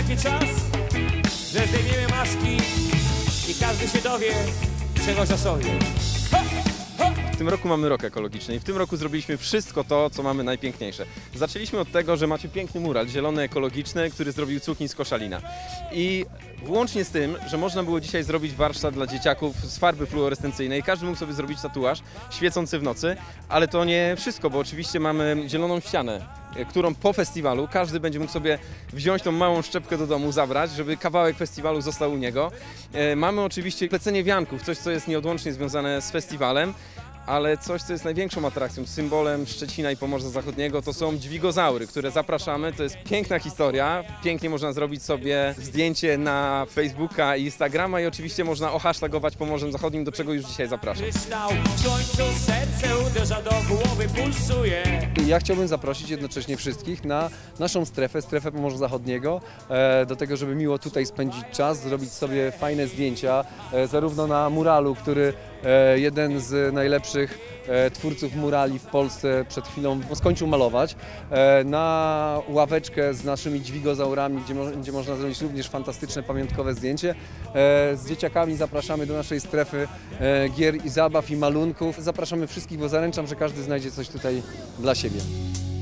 taki czas, że zdejmiemy maski i każdy się dowie czegoś o sobie. W tym roku mamy rok ekologiczny i w tym roku zrobiliśmy wszystko to, co mamy najpiękniejsze. Zaczęliśmy od tego, że macie piękny mural zielony, ekologiczny, który zrobił Cukin z Koszalina. I włącznie z tym, że można było dzisiaj zrobić warsztat dla dzieciaków z farby fluorescencyjnej. Każdy mógł sobie zrobić tatuaż świecący w nocy, ale to nie wszystko, bo oczywiście mamy zieloną ścianę, którą po festiwalu każdy będzie mógł sobie wziąć tą małą szczepkę do domu, zabrać, żeby kawałek festiwalu został u niego. Mamy oczywiście plecenie wianków, coś co jest nieodłącznie związane z festiwalem, ale coś, co jest największą atrakcją, symbolem Szczecina i Pomorza Zachodniego, to są dźwigozaury, które zapraszamy. To jest piękna historia, pięknie można zrobić sobie zdjęcie na Facebooka i Instagrama i oczywiście można ohasztagować Pomorzem Zachodnim, do czego już dzisiaj zapraszam. W końcu serce uderza do głowy, pulsuje. Ja chciałbym zaprosić jednocześnie wszystkich na naszą strefę Pomorza Zachodniego, do tego, żeby miło tutaj spędzić czas, zrobić sobie fajne zdjęcia, zarówno na muralu, który jeden z najlepszych twórców murali w Polsce przed chwilą skończył malować, na ławeczkę z naszymi dźwigozaurami, gdzie można zrobić również fantastyczne pamiątkowe zdjęcie. Z dzieciakami zapraszamy do naszej strefy gier i zabaw i malunków. Zapraszamy wszystkich, bo zaręczam, że każdy znajdzie coś tutaj dla siebie.